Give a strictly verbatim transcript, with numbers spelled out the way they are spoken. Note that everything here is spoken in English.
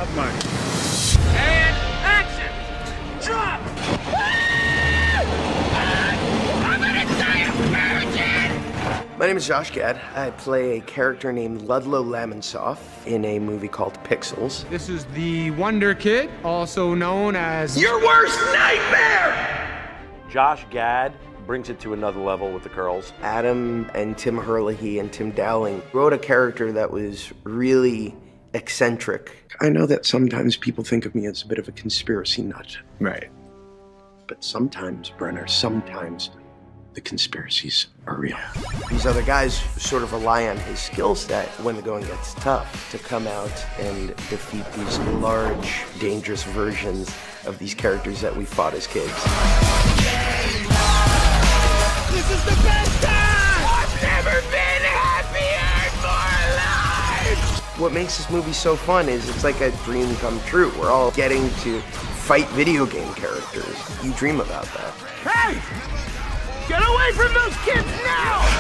money. And action! Drop! I'm gonna die a virgin! My name is Josh Gad. I play a character named Ludlow Lamonsoff in a movie called Pixels. This is the Wonder Kid, also known as Your worst nightmare! Josh Gad brings it to another level with the curls. Adam and Tim Herlihy and Tim Dowling wrote a character that was really eccentric. I know that sometimes people think of me as a bit of a conspiracy nut. Right. But sometimes, Brenner, sometimes the conspiracies are real. These other guys sort of rely on his skill set when the going gets tough to come out and defeat these large, dangerous versions of these characters that we fought as kids. This is the best time! I've never been happier in my life! What makes this movie so fun is it's like a dream come true. We're all getting to fight video game characters. You dream about that. Hey! Get away from those kids now!